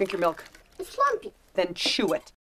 Drink your milk. It's Lumpy. Then chew it.